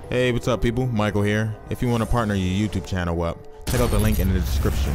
Hey, what's up, people? Michael here. If you want to partner your YouTube channel up, check out the link in the description.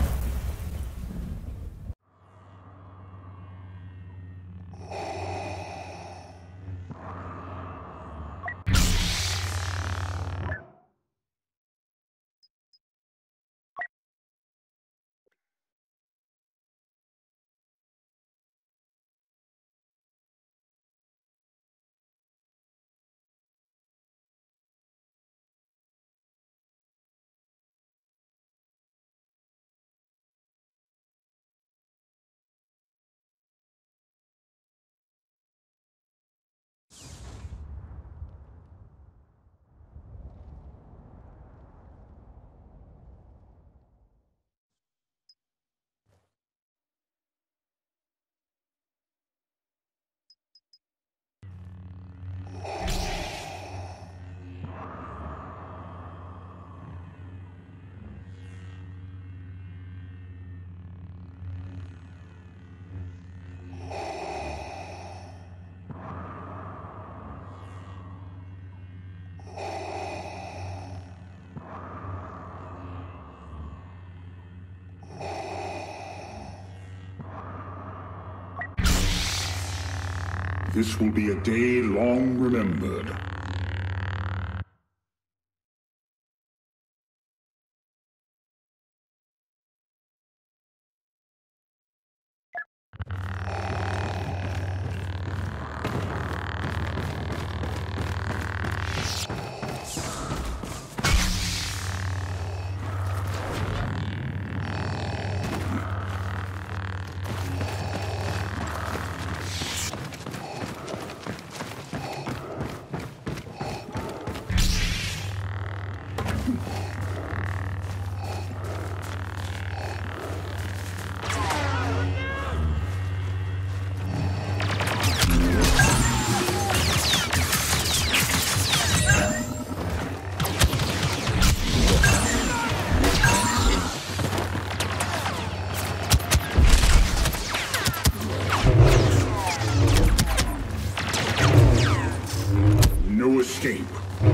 This will be a day long remembered. No escape.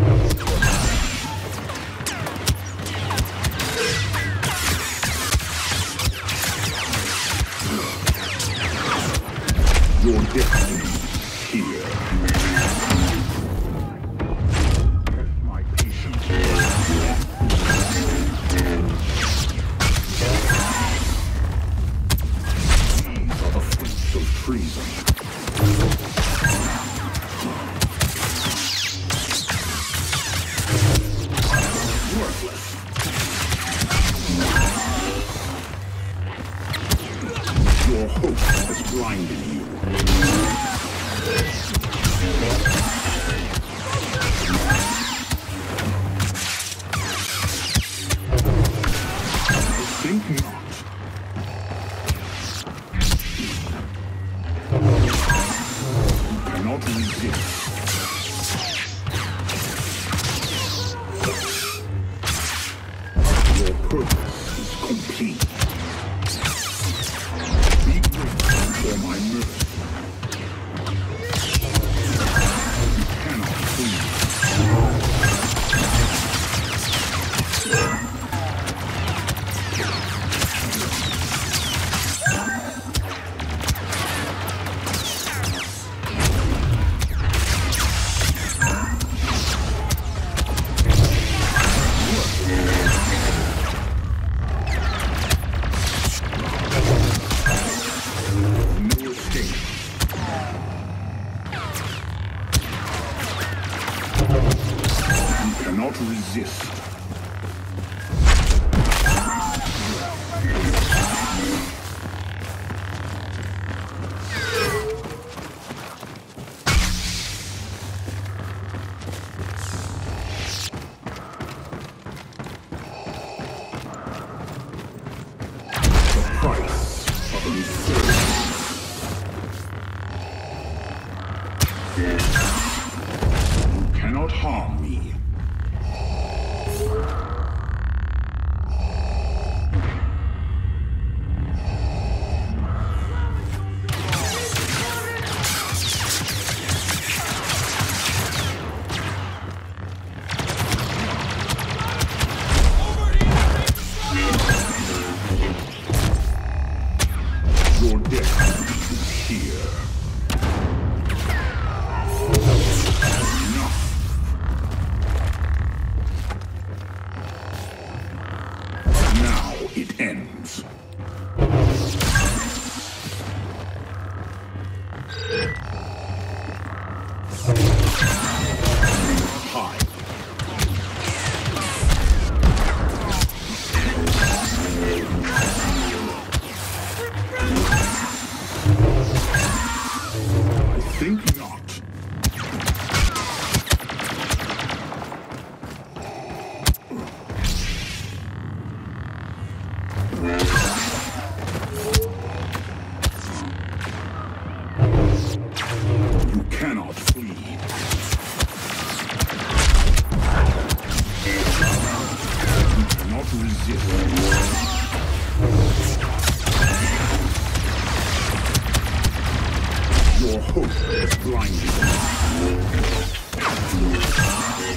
Your destiny here. Test my patience. These are the fruits of treason. Your hope has blinded you. Think not. You cannot resist. Your purpose is complete. For my mercy. You cannot please. No escape. You cannot resist. The price of insurance. You cannot harm me. resist. Your hope is blinded.